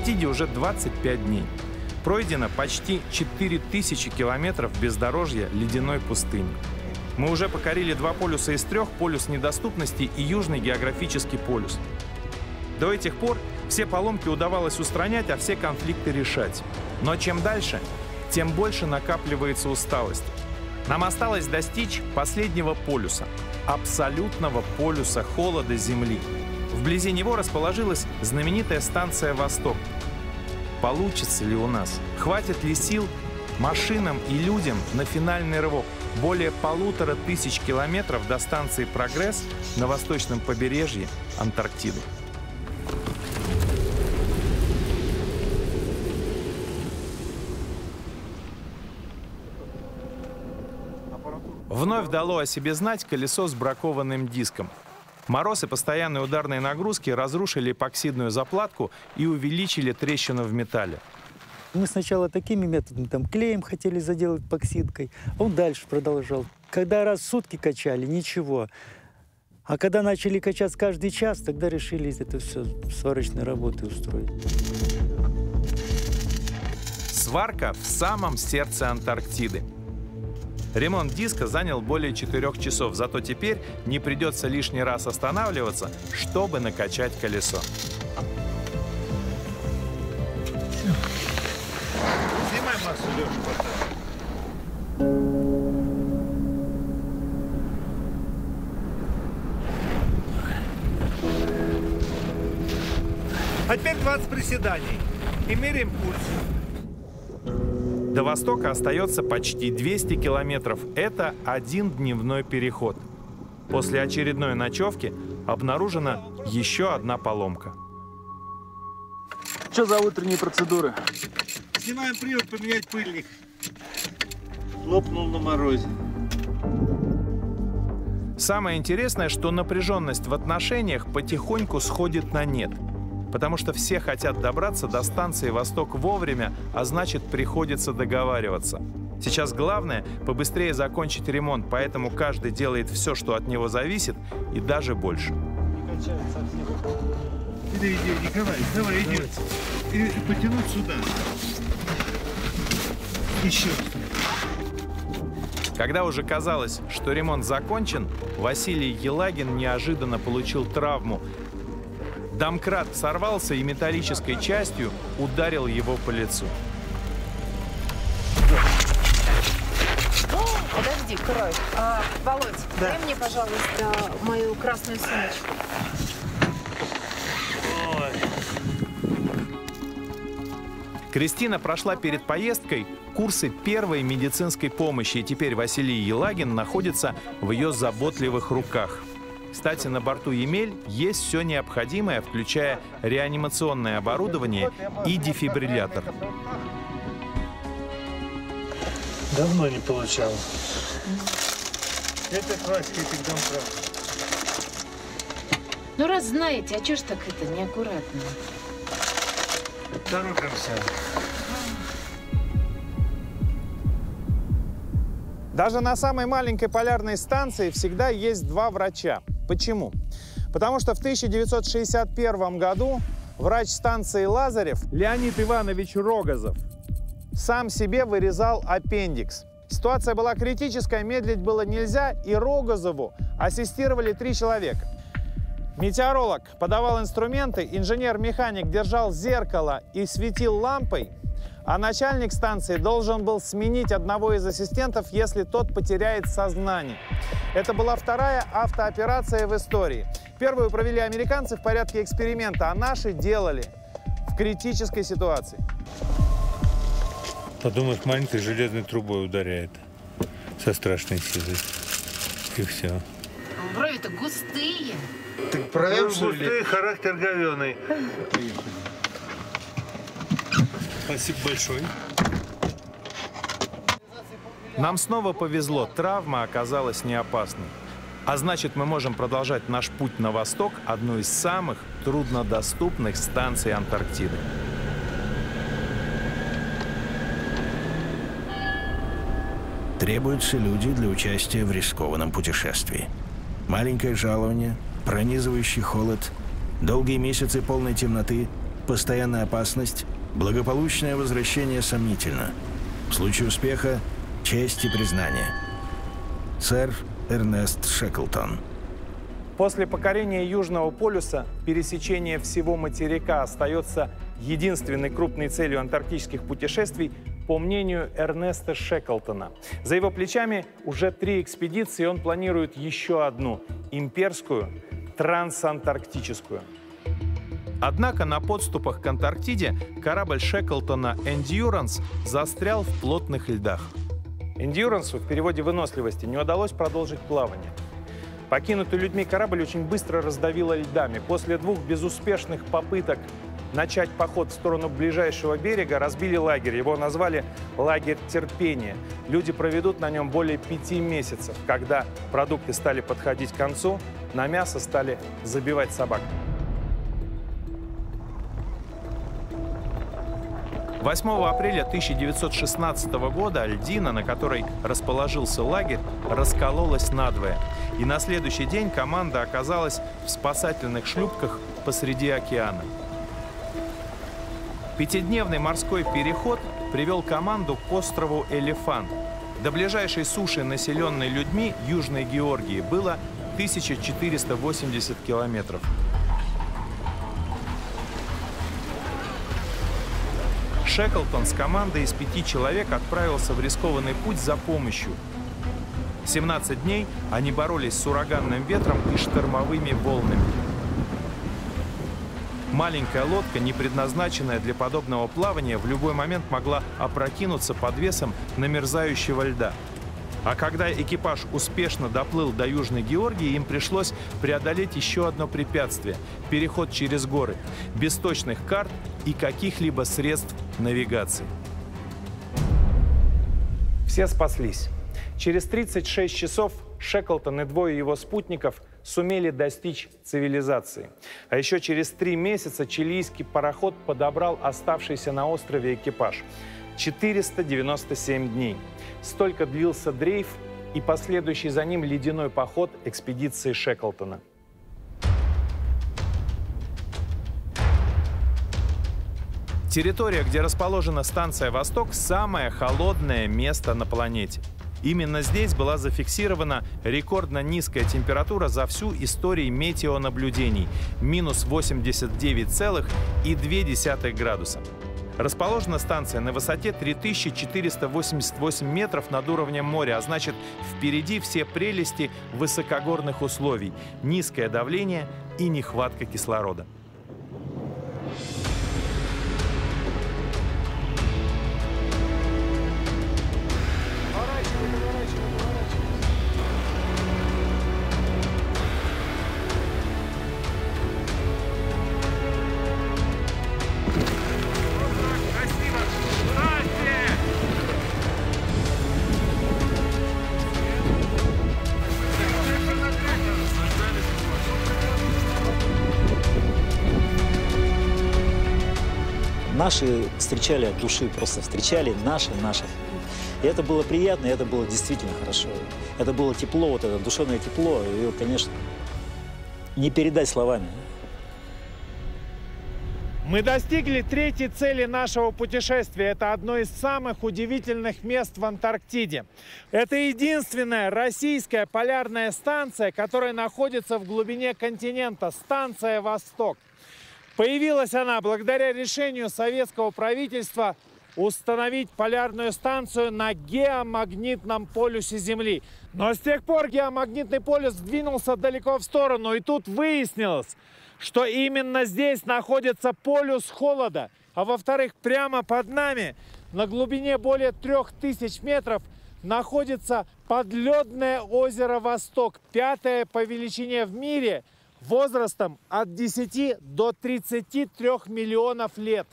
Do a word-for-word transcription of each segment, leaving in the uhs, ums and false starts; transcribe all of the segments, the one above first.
Антарктиде уже двадцать пять дней. Пройдено почти четыре тысячи километров бездорожья ледяной пустыни. Мы уже покорили два полюса из трех, полюс недоступности и южный географический полюс. До этих пор все поломки удавалось устранять, а все конфликты решать. Но чем дальше, тем больше накапливается усталость. Нам осталось достичь последнего полюса, абсолютного полюса холода Земли. Вблизи него расположилась знаменитая станция «Восток». Получится ли у нас? Хватит ли сил машинам и людям на финальный рывок? Более полутора тысяч километров до станции «Прогресс» на восточном побережье Антарктиды. Вновь дало о себе знать колесо с бракованным диском. Мороз и постоянные ударные нагрузки разрушили эпоксидную заплатку и увеличили трещину в металле. Мы сначала такими методами, там, клеем хотели заделать эпоксидкой, а он дальше продолжал. Когда раз в сутки качали, ничего. А когда начали качать каждый час, тогда решили это все сварочной работой устроить. Сварка в самом сердце Антарктиды. Ремонт диска занял более четырех часов, зато теперь не придется лишний раз останавливаться, чтобы накачать колесо. Снимай массу, Леша, а теперь двадцать приседаний. И меряем пульс. До Востока остается почти двести километров. Это один дневной переход. После очередной ночевки обнаружена еще одна поломка. Что за утренние процедуры? Снимаем привод, поменять пыльник. Лопнул на морозе. Самое интересное, что напряженность в отношениях потихоньку сходит на нет. Потому что все хотят добраться до станции «Восток» вовремя, а значит, приходится договариваться. Сейчас главное – побыстрее закончить ремонт, поэтому каждый делает все, что от него зависит, и даже больше. Не качает совсем. Иди, иди, Николай, давай, иди. И потянуть сюда. Еще. Когда уже казалось, что ремонт закончен, Василий Елагин неожиданно получил травму. Домкрат сорвался и металлической частью ударил его по лицу. Подожди, кровь. А, Володь, да. дай мне, пожалуйста, мою красную сумочку. Кристина прошла перед поездкой курсы первой медицинской помощи, и теперь Василий Елагин находится в ее заботливых руках. Кстати, на борту «Емель» есть все необходимое, включая реанимационное оборудование и дефибриллятор. Давно не получал. Это классика домкрат. Ну, раз знаете, а чё ж так это неаккуратно? Торопимся. Даже на самой маленькой полярной станции всегда есть два врача. Почему? Потому что в тысяча девятьсот шестьдесят первом году врач станции Лазарев Леонид Иванович Рогозов сам себе вырезал аппендикс. Ситуация была критическая, медлить было нельзя, и Рогозову ассистировали три человека. Метеоролог подавал инструменты, инженер-механик держал зеркало и светил лампой, а начальник станции должен был сменить одного из ассистентов, если тот потеряет сознание. Это была вторая автооперация в истории. Первую провели американцы в порядке эксперимента, а наши делали в критической ситуации. Подумаешь, маленькой железной трубой ударяет со страшной силой. И все. Брови-то густые. Так проверь, что ли? Характер говёный. Спасибо большое. Нам снова повезло, травма оказалась не опасной. А значит, мы можем продолжать наш путь на восток, одну из самых труднодоступных станций Антарктиды. Требуются люди для участия в рискованном путешествии. Маленькое жалование, пронизывающий холод, долгие месяцы полной темноты постоянная опасность, благополучное возвращение сомнительно. В случае успеха – честь и признание. Сэр Эрнест Шеклтон. После покорения Южного полюса пересечение всего материка остается единственной крупной целью антарктических путешествий, по мнению Эрнеста Шеклтона. За его плечами уже три экспедиции, он планирует еще одну – имперскую, трансантарктическую. Однако на подступах к Антарктиде корабль Шеклтона «Эндьюранс» застрял в плотных льдах. «Эндьюрансу» в переводе «выносливости» не удалось продолжить плавание. Покинутый людьми корабль очень быстро раздавило льдами. После двух безуспешных попыток начать поход в сторону ближайшего берега разбили лагерь. Его назвали «Лагерь терпения». Люди проведут на нем более пяти месяцев. Когда продукты стали подходить к концу, на мясо стали забивать собак. восьмого апреля тысяча девятьсот шестнадцатого года льдина, на которой расположился лагерь, раскололась надвое. И на следующий день команда оказалась в спасательных шлюпках посреди океана. Пятидневный морской переход привел команду к острову Элефант. До ближайшей суши, населенной людьми, Южной Георгии, было тысяча четыреста восемьдесят километров. Шеклтон с командой из пяти человек отправился в рискованный путь за помощью. семнадцать дней они боролись с ураганным ветром и штормовыми волнами. Маленькая лодка, не предназначенная для подобного плавания, в любой момент могла опрокинуться под весом намерзающего льда. А когда экипаж успешно доплыл до Южной Георгии, им пришлось преодолеть еще одно препятствие – переход через горы, без точных карт и каких-либо средств навигации. Все спаслись. Через тридцать шесть часов Шеклтон и двое его спутников сумели достичь цивилизации. А еще через три месяца чилийский пароход подобрал оставшийся на острове экипаж. четыреста девяносто семь дней. Столько длился дрейф и последующий за ним ледяной поход экспедиции Шеклтона. Территория, где расположена станция «Восток», самое холодное место на планете. Именно здесь была зафиксирована рекордно низкая температура за всю историю метеонаблюдений – минус восемьдесят девять целых две десятых градуса. Расположена станция на высоте три тысячи четыреста восемьдесят восемь метров над уровнем моря, а значит, впереди все прелести высокогорных условий, низкое давление и нехватка кислорода. Наши встречали от души, просто встречали наши, наших. И это было приятно, и это было действительно хорошо. Это было тепло, вот это душевное тепло, и, конечно, не передать словами. Мы достигли третьей цели нашего путешествия. Это одно из самых удивительных мест в Антарктиде. Это единственная российская полярная станция, которая находится в глубине континента. Станция «Восток». Появилась она благодаря решению советского правительства установить полярную станцию на геомагнитном полюсе Земли. Но с тех пор геомагнитный полюс сдвинулся далеко в сторону, и тут выяснилось, что именно здесь находится полюс холода. А во-вторых, прямо под нами, на глубине более трех тысяч метров, находится подледное озеро «Восток», пятое по величине в мире, возрастом от десяти до тридцати трёх миллионов лет.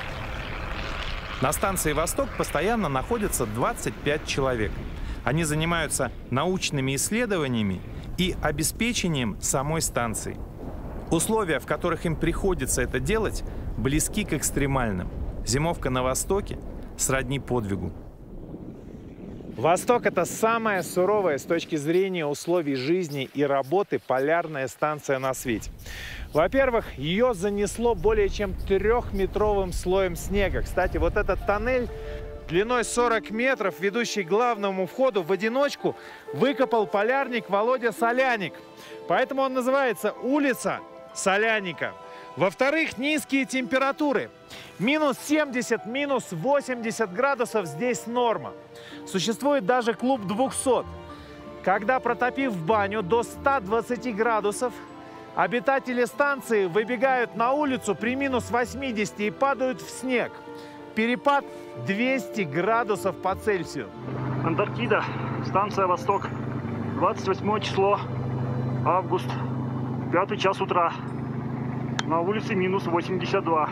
На станции «Восток» постоянно находятся двадцать пять человек. Они занимаются научными исследованиями и обеспечением самой станции. Условия, в которых им приходится это делать, близки к экстремальным. Зимовка на Востоке сродни подвигу. Восток – это самая суровая с точки зрения условий жизни и работы полярная станция на свете. Во-первых, ее занесло более чем трехметровым слоем снега. Кстати, вот этот тоннель длиной сорок метров, ведущий к главному входу, в одиночку выкопал полярник Володя Соляник. Поэтому он называется улица Соляника. Во-вторых, низкие температуры. Минус семьдесят, минус восемьдесят градусов здесь норма. Существует даже клуб двухсот. Когда, протопив баню до ста двадцати градусов, обитатели станции выбегают на улицу при минус восьмидесяти и падают в снег. Перепад двести градусов по Цельсию. Антарктида, станция «Восток», двадцать восьмое число, август, пятый час утра. На улице минус восемьдесят два.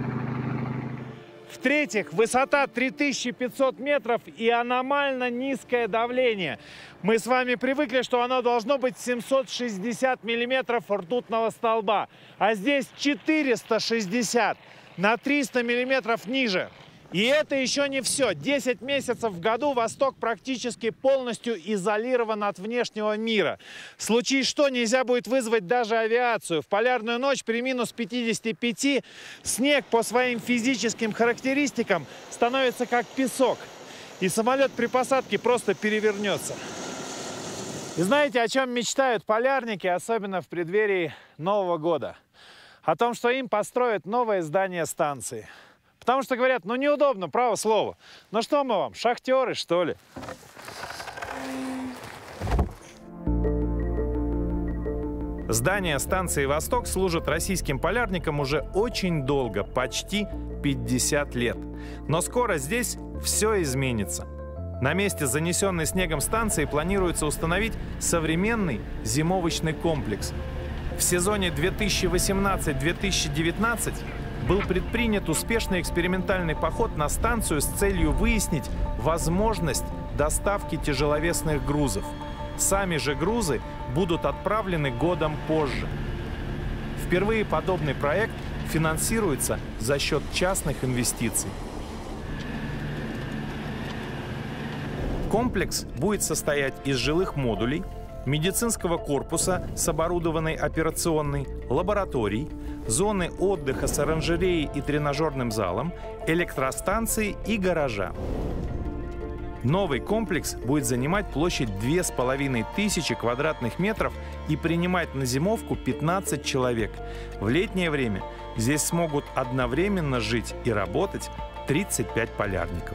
В-третьих, высота три тысячи пятьсот метров и аномально низкое давление. Мы с вами привыкли, что оно должно быть семьсот шестьдесят миллиметров ртутного столба, а здесь четыреста шестьдесят, на триста миллиметров ниже. И это еще не все. десять месяцев в году Восток практически полностью изолирован от внешнего мира. В случае что, нельзя будет вызвать даже авиацию. В полярную ночь при минус пятидесяти пяти снег по своим физическим характеристикам становится как песок. И самолет при посадке просто перевернется. И знаете, о чем мечтают полярники, особенно в преддверии Нового года? О том, что им построят новое здание станции. Потому что говорят, ну неудобно, право слово. Ну что мы вам, шахтеры, что ли? Здание станции «Восток» служит российским полярникам уже очень долго, почти пятьдесят лет. Но скоро здесь все изменится. На месте занесенной снегом станции планируется установить современный зимовочный комплекс. В сезоне две тысячи восемнадцатый — две тысячи девятнадцатый был предпринят успешный экспериментальный поход на станцию с целью выяснить возможность доставки тяжеловесных грузов. Сами же грузы будут отправлены годом позже. Впервые подобный проект финансируется за счет частных инвестиций. Комплекс будет состоять из жилых модулей, медицинского корпуса с оборудованной операционной, лабораторий, зоны отдыха с оранжереей и тренажерным залом, электростанции и гаража. Новый комплекс будет занимать площадь две с половиной тысячи квадратных метров и принимать на зимовку пятнадцать человек. В летнее время здесь смогут одновременно жить и работать тридцать пять полярников.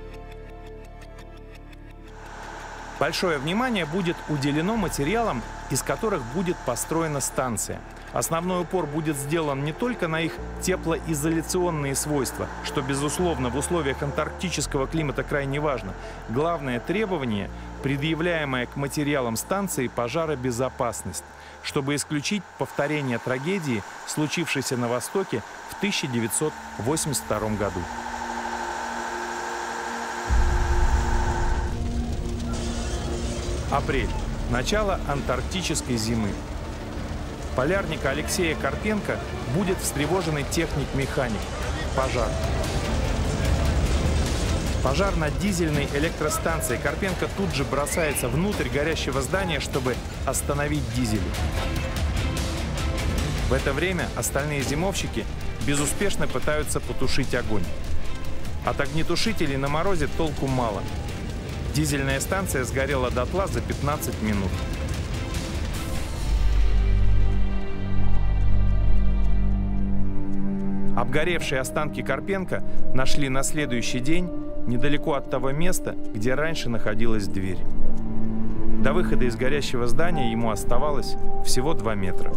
Большое внимание будет уделено материалам, из которых будет построена станция. Основной упор будет сделан не только на их теплоизоляционные свойства, что, безусловно, в условиях антарктического климата крайне важно. Главное требование, предъявляемое к материалам станции, пожаробезопасность, чтобы исключить повторение трагедии, случившейся на Востоке в тысяча девятьсот восемьдесят втором году. Апрель. Начало антарктической зимы. Полярника Алексея Карпенко будет встревоженный техник-механик. Пожар. Пожар на дизельной электростанции. Карпенко тут же бросается внутрь горящего здания, чтобы остановить дизели. В это время остальные зимовщики безуспешно пытаются потушить огонь. От огнетушителей на морозе толку мало. Дизельная станция сгорела дотла за пятнадцать минут. Обгоревшие останки Карпенко нашли на следующий день недалеко от того места, где раньше находилась дверь. До выхода из горящего здания ему оставалось всего два метра.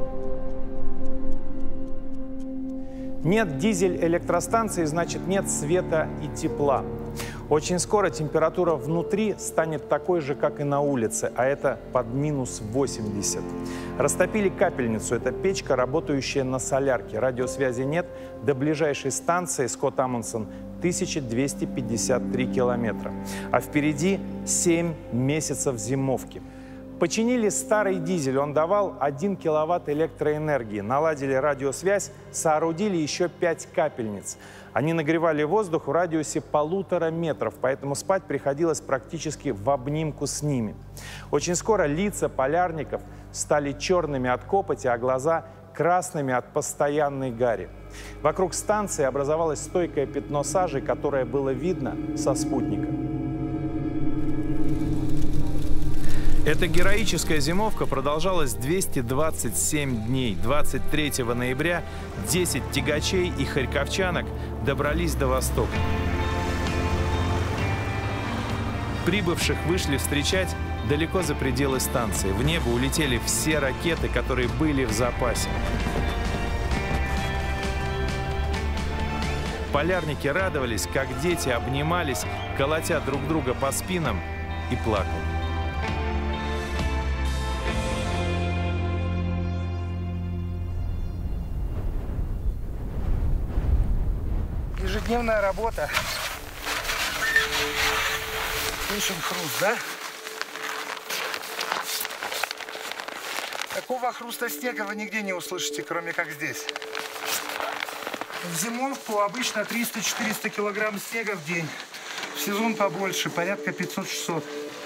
Нет дизель-электростанции, значит нет света и тепла. Очень скоро температура внутри станет такой же, как и на улице, а это под минус восемьдесят. Растопили капельницу, это печка, работающая на солярке. Радиосвязи нет, до ближайшей станции Скотт-Амундсен тысяча двести пятьдесят три километра. А впереди семь месяцев зимовки. Починили старый дизель, он давал один киловатт электроэнергии. Наладили радиосвязь, соорудили еще пять капельниц. Они нагревали воздух в радиусе полутора метров, поэтому спать приходилось практически в обнимку с ними. Очень скоро лица полярников стали черными от копоти, а глаза красными от постоянной гари. Вокруг станции образовалось стойкое пятно сажи, которое было видно со спутника. Эта героическая зимовка продолжалась двести двадцать семь дней. двадцать третьего ноября десять тягачей и харьковчанок добрались до Востока. Прибывших вышли встречать далеко за пределы станции. В небо улетели все ракеты, которые были в запасе. Полярники радовались, как дети, обнимались, колотя друг друга по спинам, и плакали. Ежедневная работа. Слышим хруст, да? Такого хруста снега вы нигде не услышите, кроме как здесь. В зимовку обычно триста-четыреста килограмм снега в день. В сезон побольше, порядка пятьсот-шестьсот.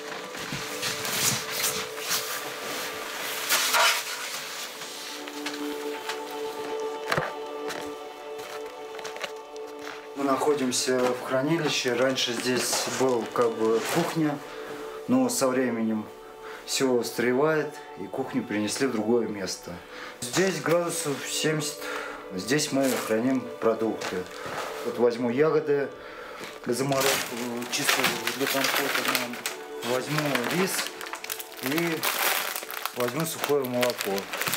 Мы находимся в хранилище. Раньше здесь был как бы кухня, но со временем все устаревает, и кухню перенесли в другое место. Здесь градусов семьдесят. Здесь мы храним продукты. Вот возьму ягоды для заморозки, чисто для компота. Возьму рис и возьму сухое молоко.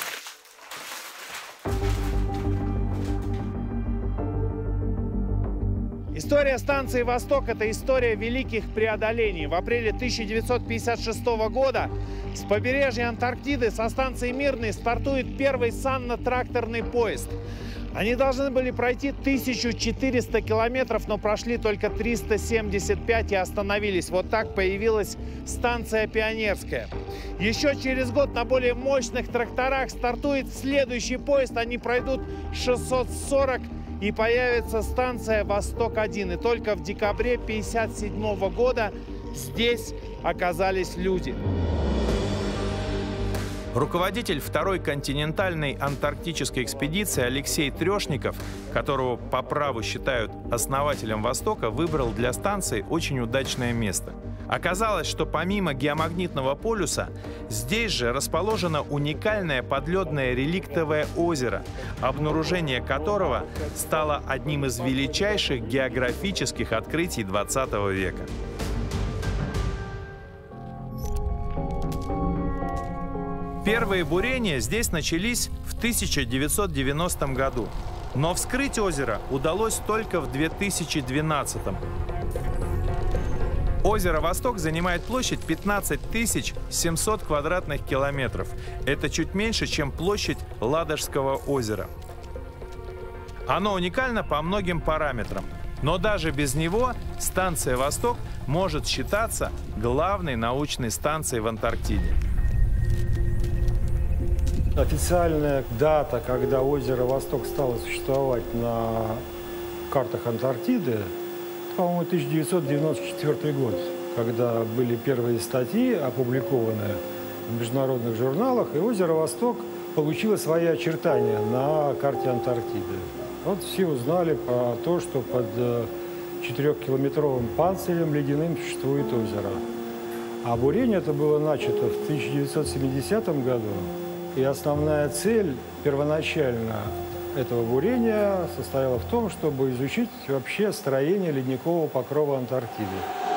История станции «Восток» – это история великих преодолений. В апреле тысяча девятьсот пятьдесят шестого года с побережья Антарктиды со станции Мирный стартует первый санно-тракторный поезд. Они должны были пройти тысячу четыреста километров, но прошли только триста семьдесят пять и остановились. Вот так появилась станция Пионерская. Еще через год на более мощных тракторах стартует следующий поезд. Они пройдут шестьсот сорок, и появится станция «Восток один». И только в декабре тысяча девятьсот пятьдесят седьмого года здесь оказались люди. Руководитель второй континентальной антарктической экспедиции Алексей Трешников, которого по праву считают основателем Востока, выбрал для станции очень удачное место. Оказалось, что помимо геомагнитного полюса, здесь же расположено уникальное подледное реликтовое озеро, обнаружение которого стало одним из величайших географических открытий двадцатого века. Первые бурения здесь начались в тысяча девятьсот девяностом году, но вскрыть озеро удалось только в две тысячи двенадцатом. Озеро «Восток» занимает площадь пятнадцать тысяч семьсот квадратных километров. Это чуть меньше, чем площадь Ладожского озера. Оно уникально по многим параметрам, но даже без него станция «Восток» может считаться главной научной станцией в Антарктиде. Официальная дата, когда озеро «Восток» стало существовать на картах Антарктиды, по-моему, тысяча девятьсот девяносто четвёртый год, когда были первые статьи, опубликованные в международных журналах, и озеро «Восток» получило свои очертания на карте Антарктиды. Вот все узнали про то, что под четырехкилометровым панцирем ледяным существует озеро. А бурение это было начато в тысяча девятьсот семидесятом году. И основная цель первоначально этого бурения состояла в том, чтобы изучить вообще строение ледникового покрова Антарктиды.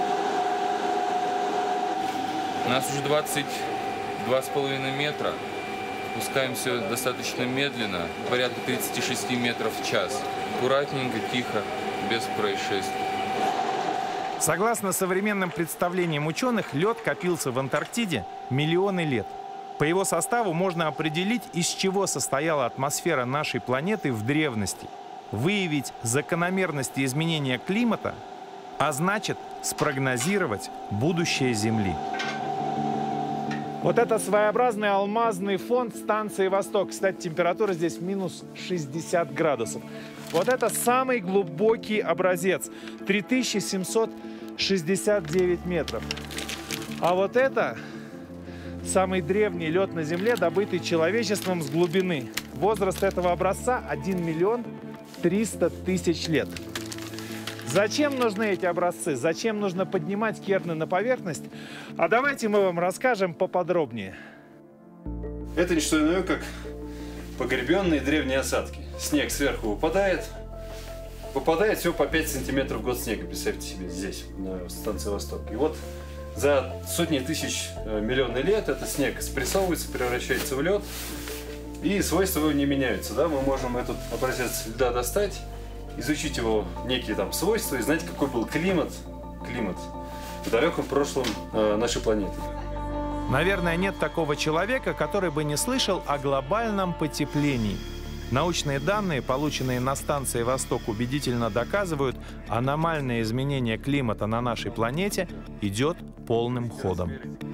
У нас уже двадцать два с половиной метра. Спускаемся достаточно медленно, порядка тридцати шести метров в час. Аккуратненько, тихо, без происшествий. Согласно современным представлениям ученых, лед копился в Антарктиде миллионы лет. По его составу можно определить, из чего состояла атмосфера нашей планеты в древности, выявить закономерности изменения климата, а значит, спрогнозировать будущее Земли. Вот это своеобразный алмазный фон станции «Восток». Кстати, температура здесь минус шестьдесят градусов. Вот это самый глубокий образец. три тысячи семьсот шестьдесят девять метров. А вот это самый древний лед на Земле, добытый человечеством с глубины. Возраст этого образца один миллион триста тысяч лет. Зачем нужны эти образцы? Зачем нужно поднимать керны на поверхность? А давайте мы вам расскажем поподробнее. Это не что иное, как погребенные древние осадки. Снег сверху выпадает. Выпадает всего по пять сантиметров в год снега, представьте себе, здесь, на станции «Восток». И вот за сотни тысяч миллионов лет этот снег спрессовывается, превращается в лед. И свойства его не меняются. Да? Мы можем этот образец льда достать, изучить его некие там свойства и знать, какой был климат, климат в далеком прошлом э, нашей планеты. Наверное, нет такого человека, который бы не слышал о глобальном потеплении. Научные данные, полученные на станции «Восток», убедительно доказывают, аномальное изменение климата на нашей планете идет полным ходом.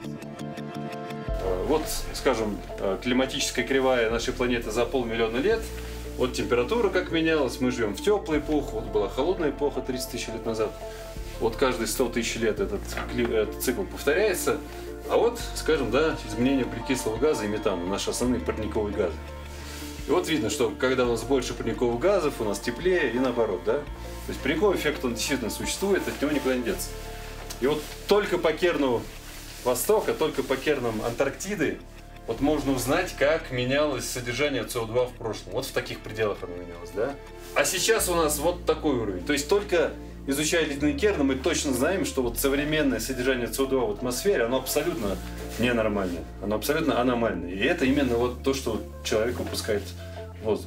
Вот, скажем, климатическая кривая нашей планеты за полмиллиона лет. Вот температура как менялась, мы живем в теплую эпоху, вот была холодная эпоха тридцать тысяч лет назад. Вот каждые сто тысяч лет этот, этот цикл повторяется. А вот, скажем, да, изменение углекислого газа и метана, наши основные парниковые газы. И вот видно, что когда у нас больше парниковых газов, у нас теплее и наоборот, да. То есть парниковый эффект, он действительно существует, от него никуда не деться. И вот только по керну Востока, только по кернам Антарктиды вот можно узнать, как менялось содержание С О два в прошлом. Вот в таких пределах оно менялось, да? А сейчас у нас вот такой уровень. То есть только изучая ледяные керны, мы точно знаем, что вот современное содержание С О два в атмосфере, оно абсолютно ненормальное, оно абсолютно аномальное. И это именно вот то, что человек выпускает в воздух.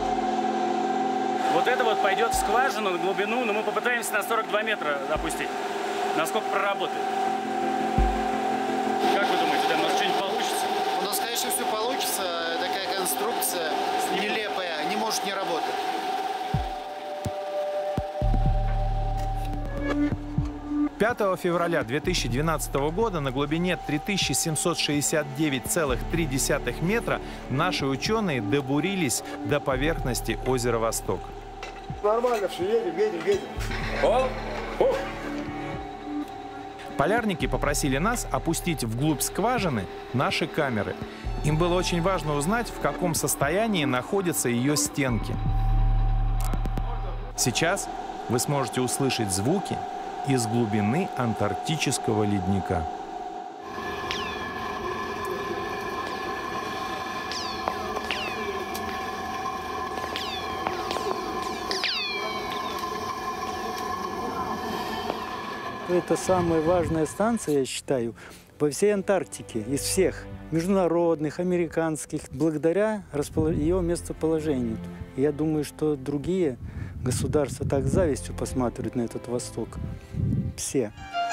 Вот это вот пойдет в скважину на глубину, но мы попытаемся на сорок два метра опустить. Насколько проработает? Как вы думаете, у нас что-нибудь получится? У нас, конечно, все получится. Такая конструкция нелепая, не может не работать. пятого февраля две тысячи двенадцатого года на глубине три тысячи семьсот шестьдесят девять целых три десятых метра наши ученые добурились до поверхности озера Восток. Нормально, все, едем, едем, едем. О! О! Полярники попросили нас опустить вглубь скважины наши камеры. Им было очень важно узнать, в каком состоянии находятся ее стенки. Сейчас вы сможете услышать звуки из глубины антарктического ледника. Это самая важная станция, я считаю, во всей Антарктике, из всех международных, американских, благодаря ее местоположению. Я думаю, что другие государства так с завистью посматривают на этот Восток. Все.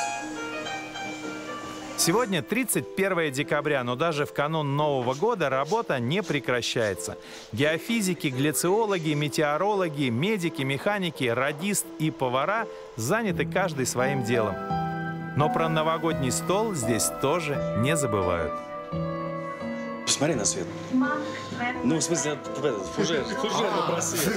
Сегодня тридцать первое декабря, но даже в канун Нового года работа не прекращается. Геофизики, глициологи, метеорологи, медики, механики, радист и повара заняты каждый своим делом. Но про новогодний стол здесь тоже не забывают. Посмотри на свет. Ну, в смысле, этот фужер, фужер наброси.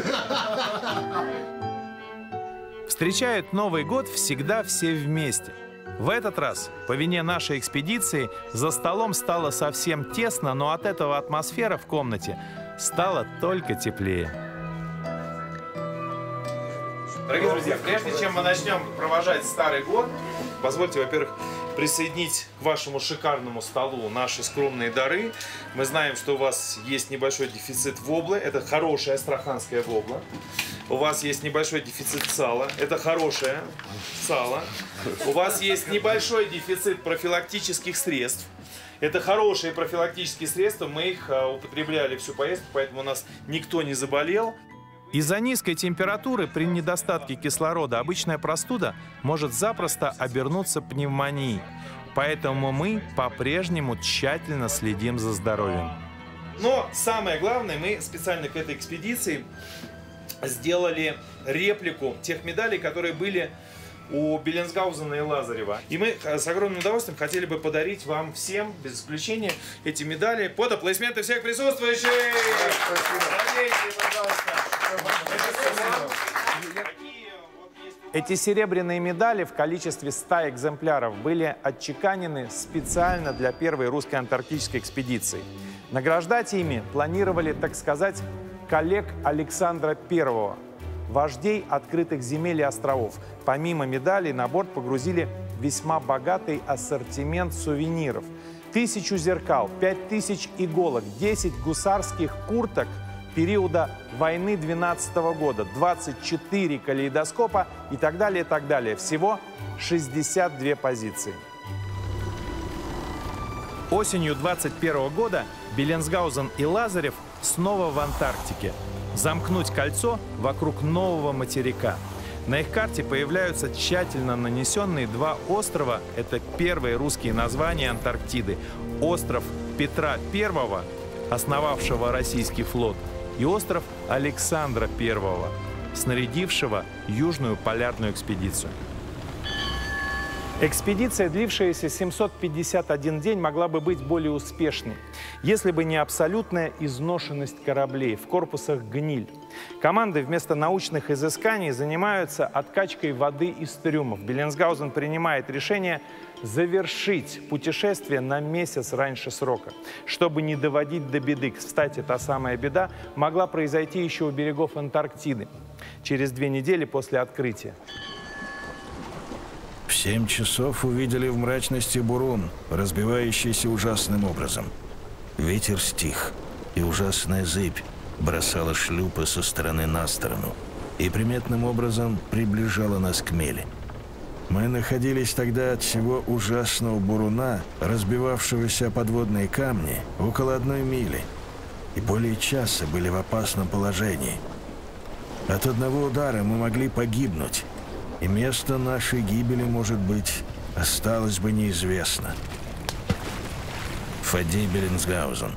Встречают Новый год всегда все вместе. В этот раз, по вине нашей экспедиции, за столом стало совсем тесно, но от этого атмосфера в комнате стала только теплее. Дорогие друзья, прежде чем мы начнем провожать Старый год, позвольте, во-первых, присоединить к вашему шикарному столу наши скромные дары. Мы знаем, что у вас есть небольшой дефицит воблы. Это хорошая астраханская вобла. У вас есть небольшой дефицит сала. Это хорошее сало. У вас есть небольшой дефицит профилактических средств. Это хорошие профилактические средства. Мы их употребляли всю поездку, поэтому у нас никто не заболел. Из-за низкой температуры при недостатке кислорода обычная простуда может запросто обернуться пневмонией. Поэтому мы по-прежнему тщательно следим за здоровьем. Но самое главное, мы специально к этой экспедиции сделали реплику тех медалей, которые были у Беллинсгаузена и Лазарева. И мы с огромным удовольствием хотели бы подарить вам всем, без исключения, эти медали под аплодисменты всех присутствующих. Наденьте, пожалуйста. Эти серебряные медали в количестве ста экземпляров были отчеканены специально для первой русской антарктической экспедиции. Награждать ими планировали, так сказать, коллег Александра Первого, вождей открытых земель и островов. Помимо медалей на борт погрузили весьма богатый ассортимент сувениров. Тысячу зеркал, пять тысяч иголок, десять гусарских курток периода войны двенадцатого года, двадцать четыре калейдоскопа и так далее, и так далее. Всего шестьдесят две позиции. Осенью двадцать первого года Беллинсгаузен и Лазарев снова в Антарктике. Замкнуть кольцо вокруг нового материка. На их карте появляются тщательно нанесенные два острова. Это первые русские названия Антарктиды. Остров Петра Первого, основавшего российский флот, и остров Александра Первого, снарядившего Южную полярную экспедицию. Экспедиция, длившаяся семьсот пятьдесят один день, могла бы быть более успешной, если бы не абсолютная изношенность кораблей, в корпусах гниль. Команды вместо научных изысканий занимаются откачкой воды из трюмов. Беллинсгаузен принимает решение завершить путешествие на месяц раньше срока, чтобы не доводить до беды. Кстати, та самая беда могла произойти еще у берегов Антарктиды, через две недели после открытия. В семь часов увидели в мрачности бурун, разбивающийся ужасным образом. Ветер стих, и ужасная зыбь бросала шлюпы со стороны на сторону и приметным образом приближала нас к мели. Мы находились тогда от всего ужасного буруна, разбивавшегося о подводные камни, около одной мили, и более часа были в опасном положении. От одного удара мы могли погибнуть, и место нашей гибели, может быть, осталось бы неизвестно. Фаддей Беллинсгаузен.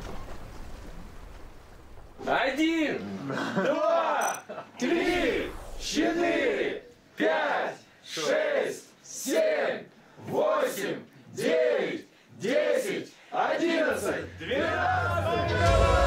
Один, два, три, четыре, пять, шесть, семь, восемь, девять, десять, одиннадцать, двенадцать.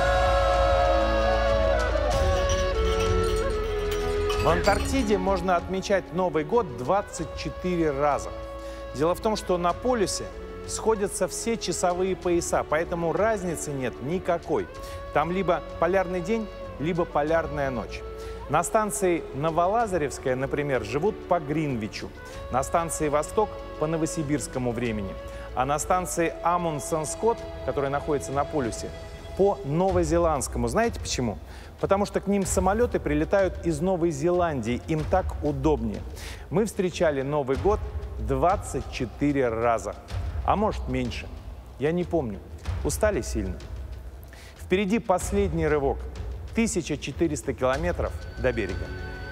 В Антарктиде можно отмечать Новый год двадцать четыре раза. Дело в том, что на полюсе сходятся все часовые пояса, поэтому разницы нет никакой. Там либо полярный день, либо полярная ночь. На станции Новолазаревская, например, живут по Гринвичу, на станции Восток – по новосибирскому времени, а на станции Амундсен-Скотт, которая находится на полюсе, по новозеландскому. Знаете почему? Потому что к ним самолеты прилетают из Новой Зеландии, им так удобнее. Мы встречали Новый год двадцать четыре раза, а может меньше. Я не помню. Устали сильно. Впереди последний рывок. тысяча четыреста километров до берега.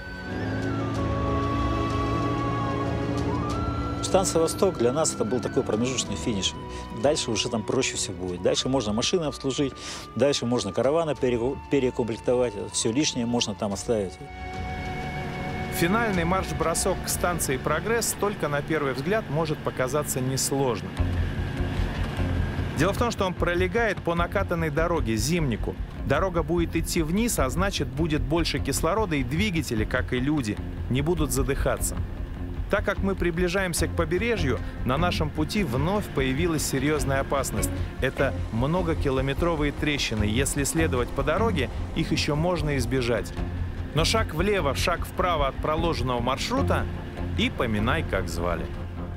Станция «Восток» для нас это был такой промежуточный финиш. Дальше уже там проще все будет. Дальше можно машины обслужить, дальше можно караваны перекомплектовать, все лишнее можно там оставить. Финальный марш-бросок к станции «Прогресс» только на первый взгляд может показаться несложным. Дело в том, что он пролегает по накатанной дороге, Зимнику. Дорога будет идти вниз, а значит, будет больше кислорода, и двигатели, как и люди, не будут задыхаться. Так как мы приближаемся к побережью, на нашем пути вновь появилась серьезная опасность. Это многокилометровые трещины. Если следовать по дороге, их еще можно избежать. Но шаг влево, шаг вправо от проложенного маршрута и поминай, как звали.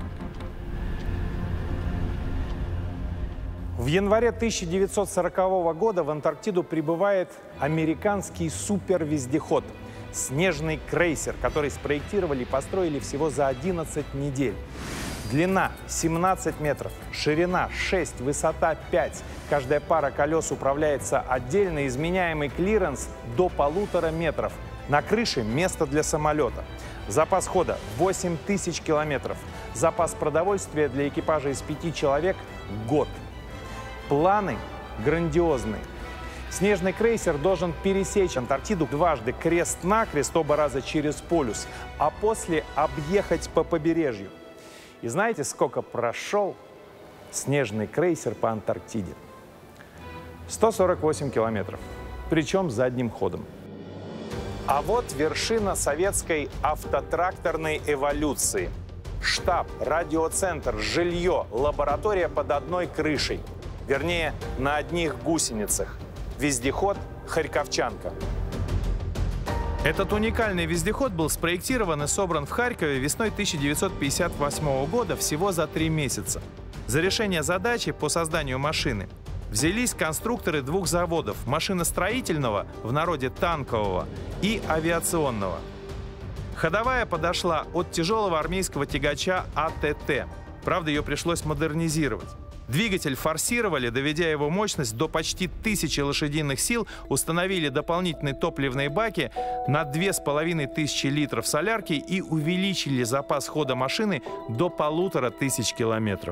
В январе тысяча девятьсот сорокового года в Антарктиду прибывает американский супервездеход «Снежный крейсер», который спроектировали и построили всего за одиннадцать недель. Длина семнадцать метров, ширина шесть, высота пять. Каждая пара колес управляется отдельно, изменяемый клиренс до полутора метров. На крыше место для самолета. Запас хода восемь тысяч километров. Запас продовольствия для экипажа из пяти человек – год. Планы грандиозные. Снежный крейсер должен пересечь Антарктиду дважды крест-накрест, оба раза через полюс, а после объехать по побережью. И знаете, сколько прошел снежный крейсер по Антарктиде? сто сорок восемь километров, причем задним ходом. А вот вершина советской автотракторной эволюции. Штаб, радиоцентр, жилье, лаборатория под одной крышей. Вернее, на одних гусеницах. Вездеход «Харьковчанка». Этот уникальный вездеход был спроектирован и собран в Харькове весной тысяча девятьсот пятьдесят восьмого года всего за три месяца. За решение задачи по созданию машины взялись конструкторы двух заводов – машиностроительного, в народе танкового, и авиационного. Ходовая подошла от тяжелого армейского тягача А Т Т. Правда, ее пришлось модернизировать. Двигатель форсировали, доведя его мощность до почти тысячи лошадиных сил, установили дополнительные топливные баки на две с половиной тысячи литров солярки и увеличили запас хода машины до полутора тысяч километров.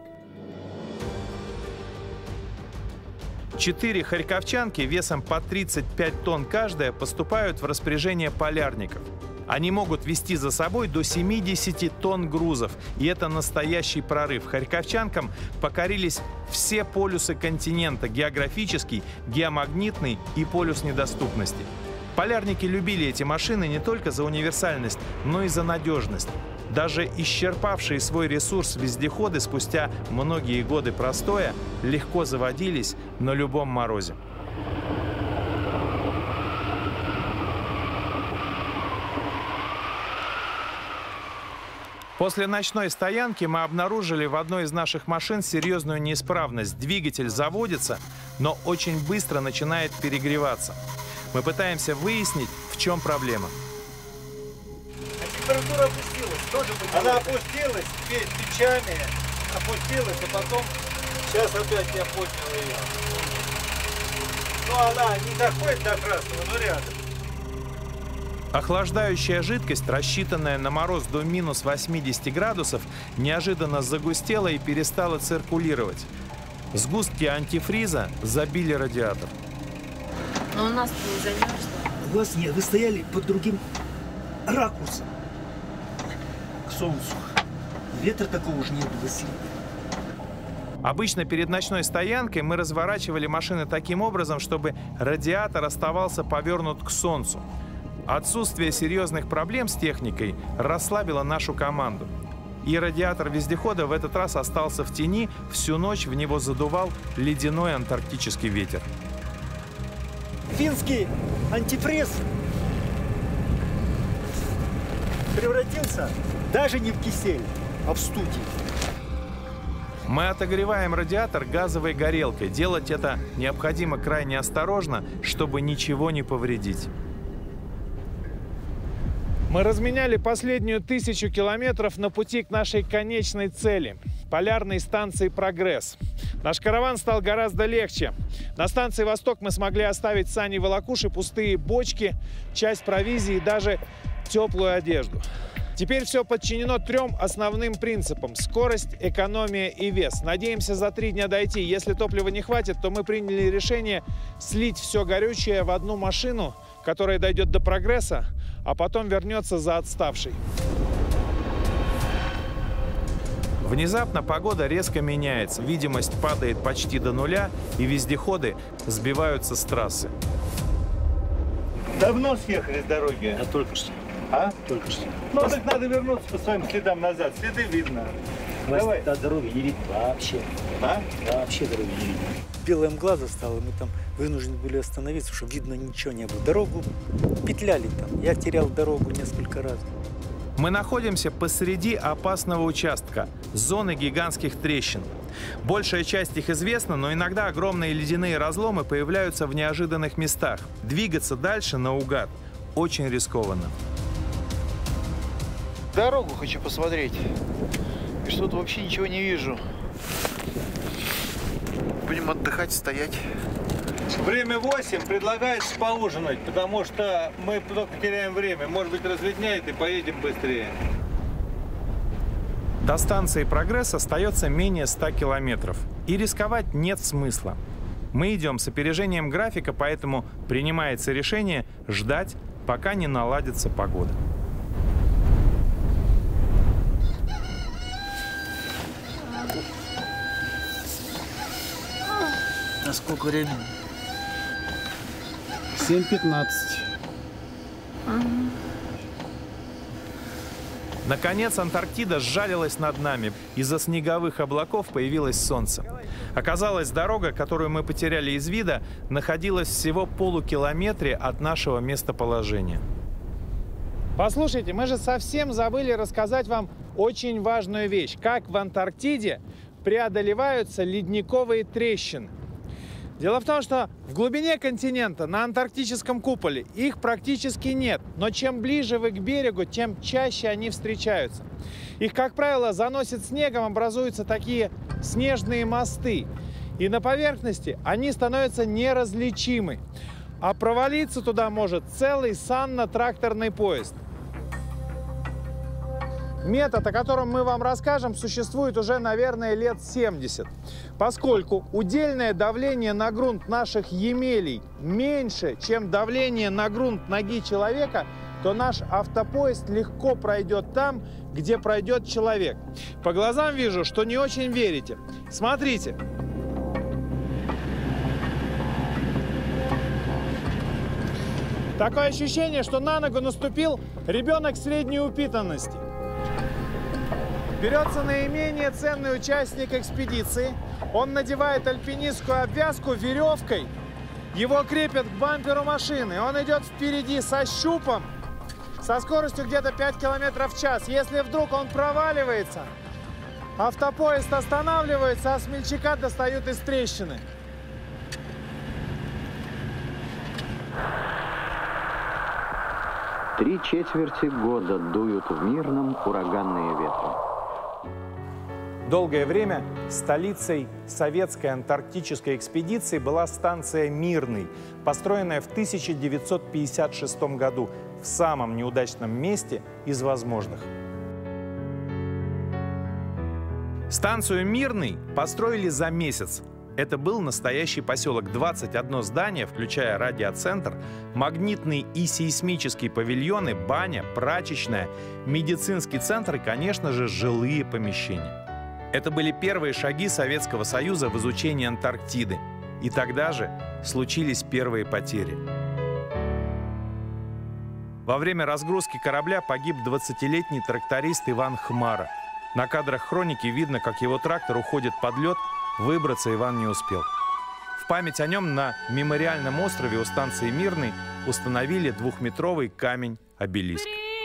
Четыре харьковчанки весом по тридцать пять тонн каждая поступают в распоряжение полярников. Они могут везти за собой до семидесяти тонн грузов. И это настоящий прорыв. Харьковчанкам покорились все полюсы континента – географический, геомагнитный и полюс недоступности. Полярники любили эти машины не только за универсальность, но и за надежность. Даже исчерпавшие свой ресурс вездеходы спустя многие годы простоя легко заводились на любом морозе. После ночной стоянки мы обнаружили в одной из наших машин серьезную неисправность. Двигатель заводится, но очень быстро начинает перегреваться. Мы пытаемся выяснить, в чем проблема. А температура опустилась, тоже будет. Она опустилась, печами опустилась, а потом сейчас опять я поднял ее. Ну, она не доходит до красного, но рядом. Охлаждающая жидкость, рассчитанная на мороз до минус восьмидесяти градусов, неожиданно загустела и перестала циркулировать. Сгустки антифриза забили радиатор. Но у нас не замерзло. У вас нет, вы стояли под другим ракурсом к солнцу. Ветра такого уже не было сильного. Обычно перед ночной стоянкой мы разворачивали машины таким образом, чтобы радиатор оставался повернут к солнцу. Отсутствие серьезных проблем с техникой расслабило нашу команду. И радиатор вездехода в этот раз остался в тени, всю ночь в него задувал ледяной антарктический ветер. Финский антифриз превратился даже не в кисель, а в студень. Мы отогреваем радиатор газовой горелкой. Делать это необходимо крайне осторожно, чтобы ничего не повредить. Мы разменяли последнюю тысячу километров на пути к нашей конечной цели – полярной станции «Прогресс». Наш караван стал гораздо легче. На станции «Восток» мы смогли оставить сани волокуши, пустые бочки, часть провизии и даже теплую одежду. Теперь все подчинено трем основным принципам – скорость, экономия и вес. Надеемся за три дня дойти. Если топлива не хватит, то мы приняли решение слить все горючее в одну машину, которая дойдет до «Прогресса», а потом вернется за отставшей. Внезапно погода резко меняется, видимость падает почти до нуля, и вездеходы сбиваются с трассы. Давно съехали с дороги? А только что. А? Только что. Ну, так надо вернуться по своим следам назад. Следы видно. Давай. Да, дороги не видно вообще. А? Вообще дороги не видно. Белая мгла застала, мы там вынуждены были остановиться, чтобы видно ничего не было. Дорогу петляли там. Я терял дорогу несколько раз. Мы находимся посреди опасного участка – зоны гигантских трещин. Большая часть их известна, но иногда огромные ледяные разломы появляются в неожиданных местах. Двигаться дальше наугад очень рискованно. Дорогу хочу посмотреть. И что-то вообще ничего не вижу. Будем отдыхать, стоять. Время восемь, предлагается поужинать, потому что мы только теряем время. Может быть, разведняет и поедем быстрее. До станции «Прогресс» остается менее ста километров. И рисковать нет смысла. Мы идем с опережением графика, поэтому принимается решение ждать, пока не наладится погода. А сколько времени? семь пятнадцать. Наконец Антарктида сжалилась над нами. Из-за снеговых облаков появилось солнце. Оказалось, дорога, которую мы потеряли из вида, находилась всего в полукилометре от нашего местоположения. Послушайте, мы же совсем забыли рассказать вам очень важную вещь. Как в Антарктиде преодолеваются ледниковые трещины. Дело в том, что в глубине континента, на антарктическом куполе, их практически нет. Но чем ближе вы к берегу, тем чаще они встречаются. Их, как правило, заносит снегом, образуются такие снежные мосты. И на поверхности они становятся неразличимы. А провалиться туда может целый санно-тракторный поезд. Метод, о котором мы вам расскажем, существует уже, наверное, лет семьдесят. Поскольку удельное давление на грунт наших емелей меньше, чем давление на грунт ноги человека, то наш автопоезд легко пройдет там, где пройдет человек. По глазам вижу, что не очень верите. Смотрите. Такое ощущение, что на ногу наступил ребенок средней упитанности. Берется наименее ценный участник экспедиции. Он надевает альпинистскую обвязку веревкой. Его крепят к бамперу машины. Он идет впереди со щупом, со скоростью где-то пять километров в час. Если вдруг он проваливается, автопоезд останавливается, а смельчака достают из трещины. Три четверти года дуют в Мирном ураганные ветры. Долгое время столицей советской антарктической экспедиции была станция Мирный, построенная в тысяча девятьсот пятьдесят шестом году в самом неудачном месте из возможных. Станцию Мирный построили за месяц. Это был настоящий поселок. двадцать одно здание, включая радиоцентр, магнитные и сейсмические павильоны, баня, прачечная, медицинский центр и, конечно же, жилые помещения. Это были первые шаги Советского Союза в изучении Антарктиды. И тогда же случились первые потери. Во время разгрузки корабля погиб двадцатилетний тракторист Иван Хмара. На кадрах хроники видно, как его трактор уходит под лед, выбраться Иван не успел. В память о нем на мемориальном острове у станции Мирный установили двухметровый камень-обелиск.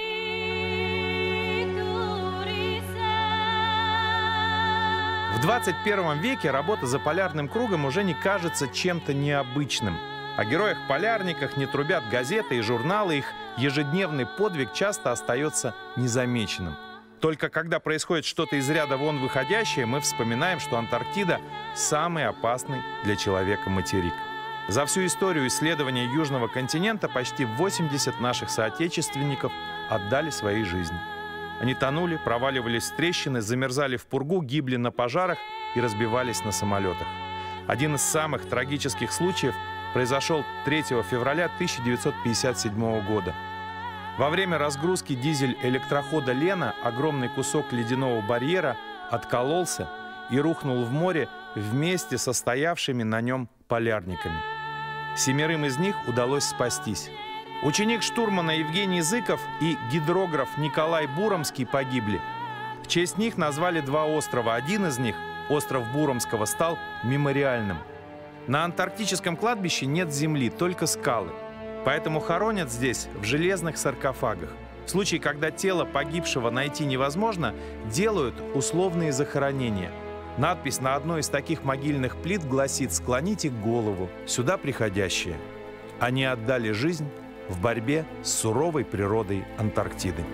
В двадцать первом веке работа за полярным кругом уже не кажется чем-то необычным. О героях-полярниках не трубят газеты и журналы, их ежедневный подвиг часто остается незамеченным. Только когда происходит что-то из ряда вон выходящее, мы вспоминаем, что Антарктида – самый опасный для человека материк. За всю историю исследования Южного континента почти восемьдесят наших соотечественников отдали свои жизни. Они тонули, проваливались в трещины, замерзали в пургу, гибли на пожарах и разбивались на самолетах. Один из самых трагических случаев произошел третьего февраля тысяча девятьсот пятьдесят седьмого года. Во время разгрузки дизель-электрохода «Лена» огромный кусок ледяного барьера откололся и рухнул в море вместе со стоявшими на нем полярниками. Семерым из них удалось спастись. Ученик штурмана Евгений Зыков и гидрограф Николай Буромский погибли. В честь них назвали два острова. Один из них, остров Буромского, стал мемориальным. На антарктическом кладбище нет земли, только скалы. Поэтому хоронят здесь в железных саркофагах. В случае, когда тело погибшего найти невозможно, делают условные захоронения. Надпись на одной из таких могильных плит гласит: «Склоните голову, сюда приходящие». Они отдали жизнь в борьбе с суровой природой Антарктиды.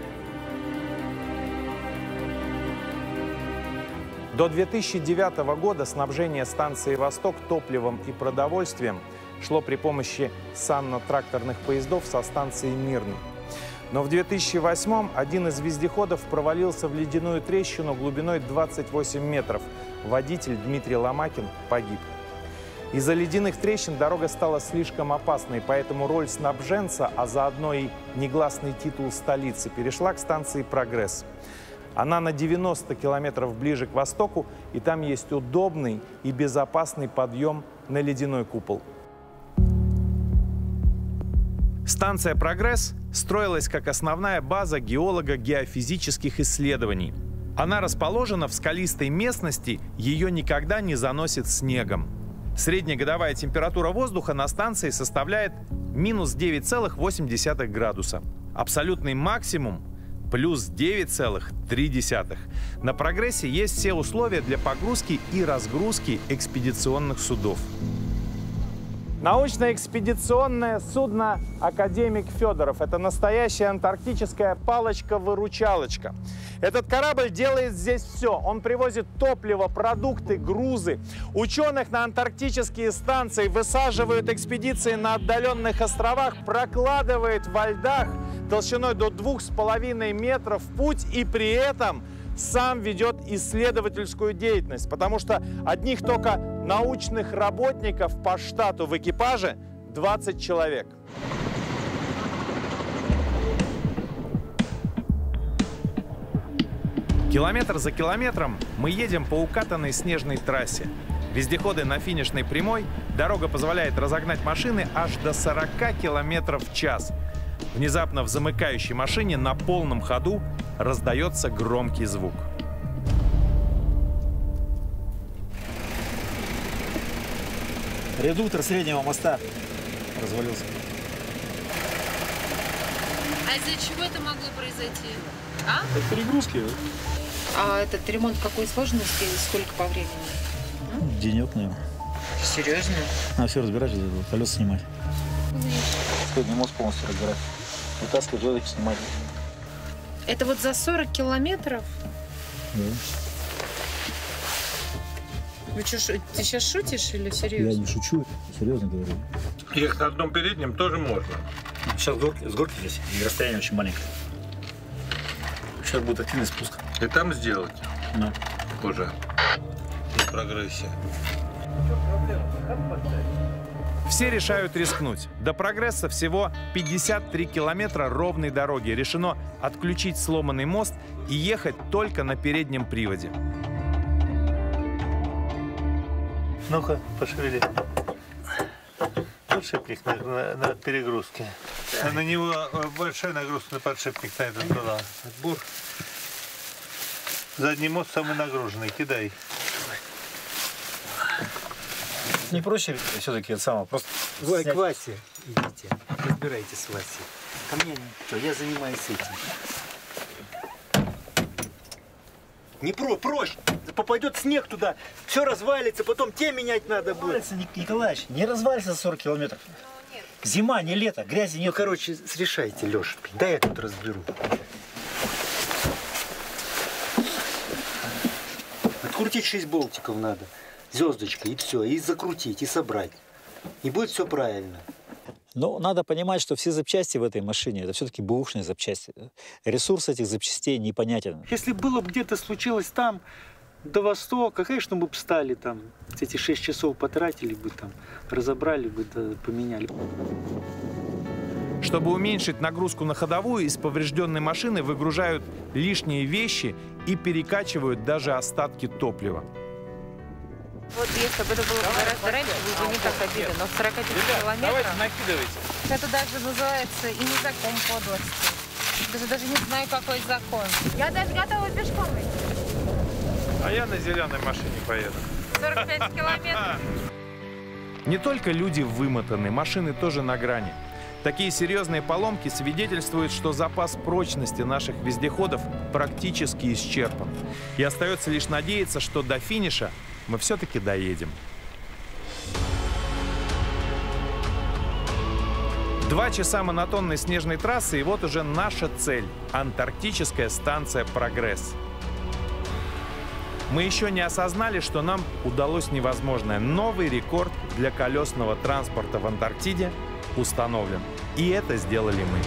До две тысячи девятого года снабжение станции «Восток» топливом и продовольствием шло при помощи санно-тракторных поездов со станции Мирный. Но в две тысячи восьмом один из вездеходов провалился в ледяную трещину глубиной двадцать восемь метров. Водитель Дмитрий Ломакин погиб. Из-за ледяных трещин дорога стала слишком опасной, поэтому роль снабженца, а заодно и негласный титул столицы, перешла к станции «Прогресс». Она на девяносто километров ближе к востоку, и там есть удобный и безопасный подъем на ледяной купол. Станция «Прогресс» строилась как основная база геолого-геофизических исследований. Она расположена в скалистой местности, ее никогда не заносит снегом. Среднегодовая температура воздуха на станции составляет минус девять целых восемь десятых градуса. Абсолютный максимум – плюс девять целых три десятых. На «Прогрессе» есть все условия для погрузки и разгрузки экспедиционных судов. Научно-экспедиционное судно «Академик Федоров» – это настоящая антарктическая палочка-выручалочка. Этот корабль делает здесь все. Он привозит топливо, продукты, грузы. Ученых на антарктические станции, высаживают экспедиции на отдаленных островах, прокладывает во льдах толщиной до двух с половиной метров путь и при этом сам ведет исследовательскую деятельность, потому что одних только научных работников по штату в экипаже двадцать человек. Километр за километром мы едем по укатанной снежной трассе. Вездеходы на финишной прямой, дорога позволяет разогнать машины аж до сорока километров в час. Внезапно в замыкающей машине на полном ходу раздается громкий звук. Редуктор среднего моста развалился. А из-за чего это могло произойти? А? Это перегрузки. А этот ремонт какой сложности и сколько по времени? Денек, наверное. Серьезно? Надо все разбирать, колеса снимать. Средний мост полностью разбирать. Вытаскивать, воздух снимать. Это вот за сорок километров? Да. Вы что, ты сейчас шутишь или серьезно? Я не шучу, серьезно говорю. Ехать на одном переднем тоже можно. Сейчас с горки, с горки здесь, и расстояние очень маленькое. Сейчас будет активный спуск. И там сделать? Да. Уже. В «Прогрессе». Все решают рискнуть. До «Прогресса» всего пятьдесят три километра ровной дороги. Решено отключить сломанный мост и ехать только на переднем приводе. Ну-ка, пошевели. Подшипник на, на, на перегрузке. А на него большая нагрузка на подшипник, на этот туда. Отбор. Задний мост самый нагруженный. Кидай. Не проще все-таки это самое, просто Вы снять. к Васе идите, разбирайтесь с Васей. Ко мне ничего, я занимаюсь этим. Не про, проще. Попадет снег туда, все развалится, потом те менять надо будет. Николаевич, не развалится за сорок километров. Зима, не лето, грязи нет. Ну, короче, решайте, Леша. Да я тут разберу. Открутить шесть болтиков надо. Звездочкой, и все. И закрутить, и собрать. И будет все правильно. Но надо понимать, что все запчасти в этой машине, это все-таки бэушные запчасти. Ресурс этих запчастей непонятен. Если было бы где-то случилось там, до Востока, конечно, мы бы встали там, эти шесть часов потратили бы там, разобрали бы, да, поменяли. Чтобы уменьшить нагрузку на ходовую, из поврежденной машины выгружают лишние вещи и перекачивают даже остатки топлива. Вот если бы это было гораздо раньше, вы бы не так ходили, но в сорока пяти километрах накидывайте. это даже называется и не закон подлости. Даже, даже не знаю, какой закон. Я даже готова пешком идти. А я на зеленой машине поеду. сорок пять километров. Не только люди вымотаны, машины тоже на грани. Такие серьезные поломки свидетельствуют, что запас прочности наших вездеходов практически исчерпан. И остается лишь надеяться, что до финиша мы все-таки доедем. Два часа монотонной снежной трассы, и вот уже наша цель – антарктическая станция «Прогресс». Мы еще не осознали, что нам удалось невозможное. Новый рекорд для колесного транспорта в Антарктиде установлен. И это сделали мы.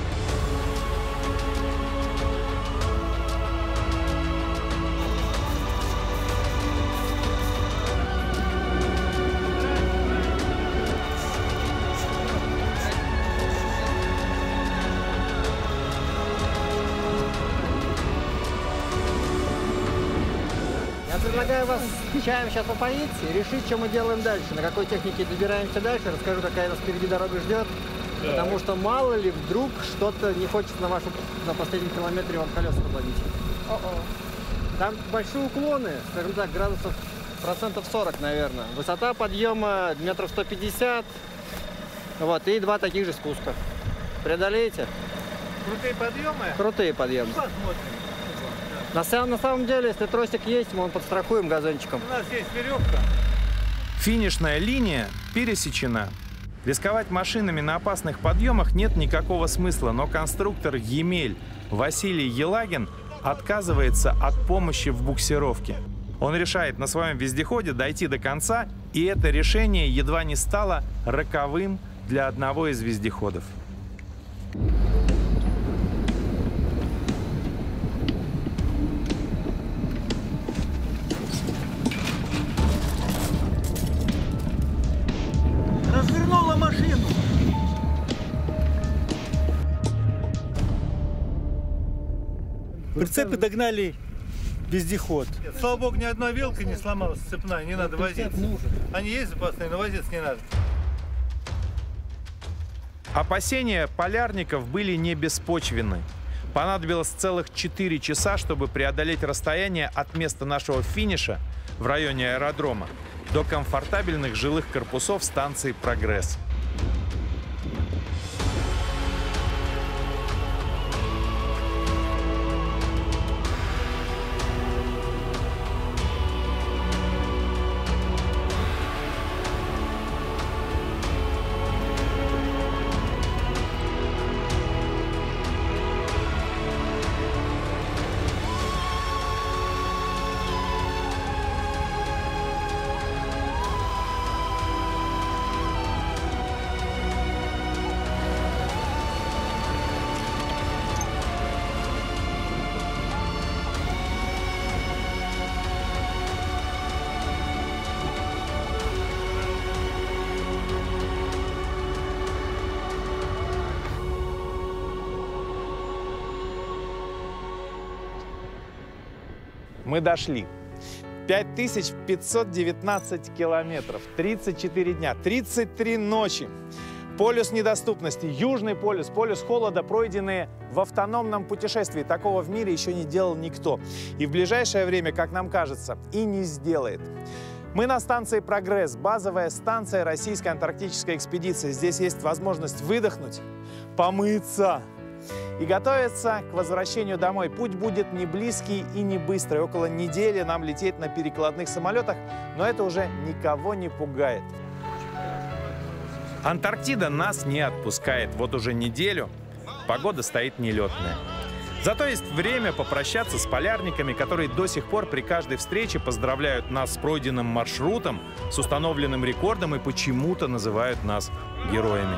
предлагаю вас чаем сейчас попоить и решить, что мы делаем дальше. На какой технике добираемся дальше. Расскажу, какая нас впереди дорога ждет. Да. Потому что мало ли вдруг что-то не хочется на вашу на последнем километре вам колеса разломить. О-о. Там большие уклоны, скажем так, градусов процентов сорок, наверное. Высота подъема метров сто пятьдесят. Вот, и два таких же спуска. Преодолеете? Крутые подъемы? Крутые подъемы. Ну, посмотрим. На самом, на самом деле, если тросик есть, мы он подстрахуем газончиком. У нас есть веревка. Финишная линия пересечена. Рисковать машинами на опасных подъемах нет никакого смысла, но конструктор «Емель» Василий Елагин отказывается от помощи в буксировке. Он решает на своем вездеходе дойти до конца, и это решение едва не стало роковым для одного из вездеходов. Развернула машину. Прицепы догнали вездеход. Слава богу, ни одной вилка не сломалась цепная, не надо возиться. Они есть запасные, но возиться не надо. Опасения полярников были не беспочвенны. Понадобилось целых четыре часа, чтобы преодолеть расстояние от места нашего финиша в районе аэродрома до комфортабельных жилых корпусов станции «Прогресс». Мы дошли. пять тысяч пятьсот девятнадцать километров, тридцать четыре дня, тридцать три ночи. Полюс недоступности, Южный полюс, полюс холода, пройденные в автономном путешествии. Такого в мире еще не делал никто. И в ближайшее время, как нам кажется, и не сделает. Мы на станции «Прогресс», базовая станция российской антарктической экспедиции. Здесь есть возможность выдохнуть, помыться и готовиться к возвращению домой. Путь будет не близкий и не быстрый. Около недели нам лететь на перекладных самолетах, но это уже никого не пугает. Антарктида нас не отпускает. Вот уже неделю погода стоит нелетная. Зато есть время попрощаться с полярниками, которые до сих пор при каждой встрече поздравляют нас с пройденным маршрутом, с установленным рекордом и почему-то называют нас героями.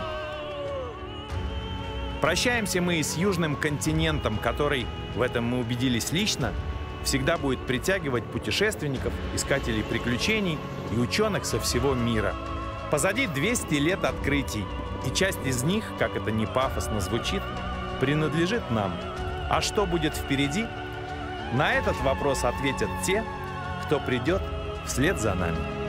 Прощаемся мы и с Южным континентом, который, в этом мы убедились лично, всегда будет притягивать путешественников, искателей приключений и ученых со всего мира. Позади двести лет открытий, и часть из них, как это не пафосно звучит, принадлежит нам. А что будет впереди? На этот вопрос ответят те, кто придет вслед за нами.